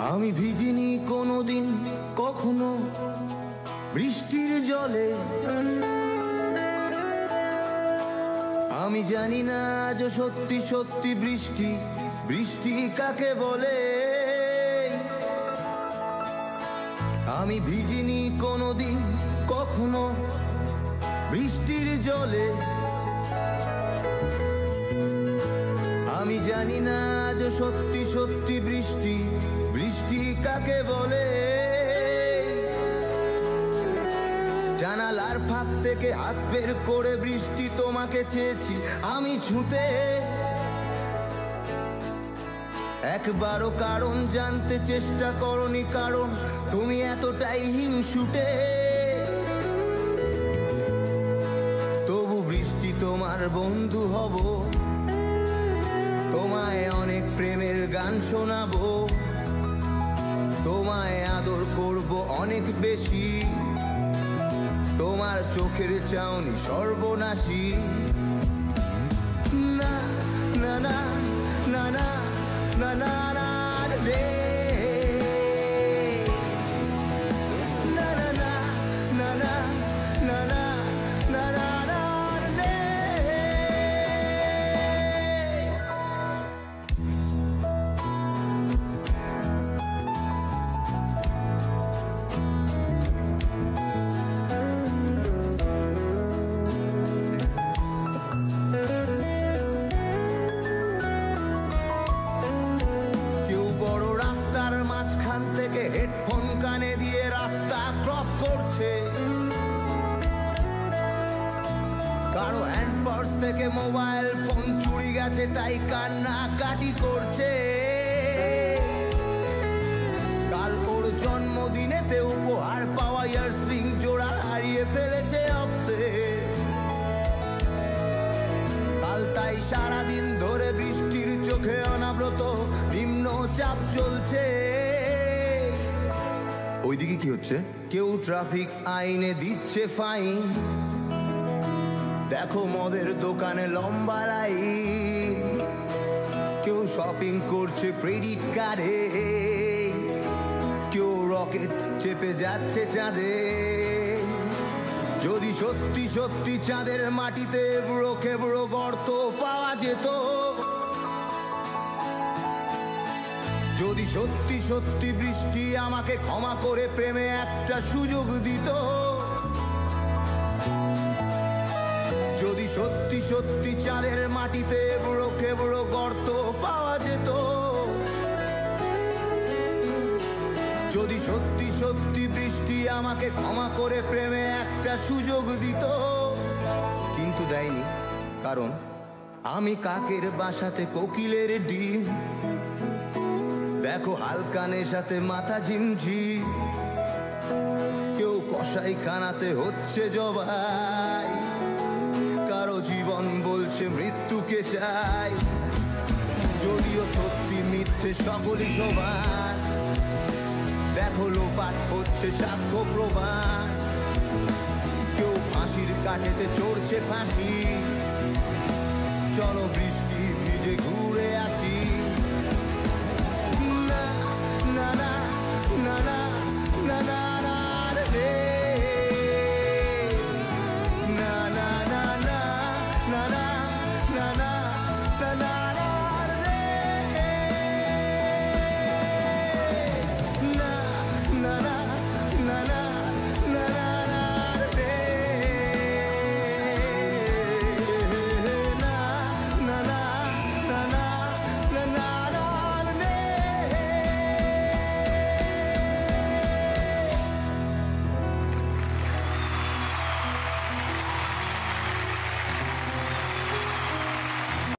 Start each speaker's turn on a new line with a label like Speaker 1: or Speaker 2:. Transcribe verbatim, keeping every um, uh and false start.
Speaker 1: আমি ভিজিনি কোনোদিন কখনো বৃষ্টির জলে, আমি জানি না আজ সত্যি সত্যি বৃষ্টি বৃষ্টি কাকে বলে। আমি ভিজিনি কোনোদিন কখনো বৃষ্টির জলে, আমি জানি না আজ সত্যি সত্যি বৃষ্টি বৃষ্টি কাকে বলে। জানালার ফাঁক থেকে হাত বের করে বৃষ্টি তোমাকে চেয়েছি আমি ছুটে, একবারও কারণ জানতে চেষ্টা করনি, কারণ তুমি এতটাই হিংসুটে। তবু বৃষ্টি তোমার বন্ধু হব, তোমায় অনেক প্রেমের গান শোনাবো, তোমায় আদর করব অনেক বেশি, তোমার চোখের চাউনি সর্বনাশী। না না না না না না না না রে, না না না না না না না না না না রে। মাঝখান থেকে হেডফোন কানে দিয়ে রাস্তা ক্রস করছে, কারো হ্যান্ড পার্স থেকে মোবাইল ফোন চুরি গেছে তাই কান্নাকাটি করছে। কাল ওর জন্মদিনেতে উপহার পাওয়া ইয়াররিং জোড়া হারিয়ে ফেলেছে অফসে, কাল তাই সারাদিন ধরে বৃষ্টির চোখে অনাব্রত নিম্ন চাপ চলছে। ওইদিকে কি হচ্ছে? কেউ ট্রাফিক আইনে দিচ্ছে ফাইন, দেখো মদের দোকানে লম্বা লাইন, কেউ শপিং করছে ক্রেডিট কার্ডে, কেউ রকেট চেপে যাচ্ছে চাঁদে। যদি সত্যি সত্যি চাঁদের মাটিতে এবড়ো খেবড়ো গর্ত পাওয়া যেত, যদি সত্যি সত্যি বৃষ্টি আমাকে ক্ষমা করে প্রেমে একটা সুযোগ দিত, যদি সত্যি সত্যি চাঁদের মাটিতে এবড়ো খেবড়ো গর্ত পাওয়া যেত, যদি সত্যি সত্যি বৃষ্টি আমাকে ক্ষমা করে প্রেমে একটা সুযোগ দিত। কিন্তু দেয়নি, কারণ আমি কাকের বাসাতে কোকিলের ডিম, দেখো হালকা নেশাতে মাথা ঝিমঝিম, কেউ কসাই খানাতে হচ্ছে জবাই, কারো জীবন বলছে মৃত্যুকে চাই। যদিও সত্যি মিথ্যে সকলই সমান, দেখো লোপাট হচ্ছে সাক্ষ্য প্রমাণ, কেউ ফাঁসির কাঠেতে চড়ছে ফাঁসি। চলো বৃষ্টি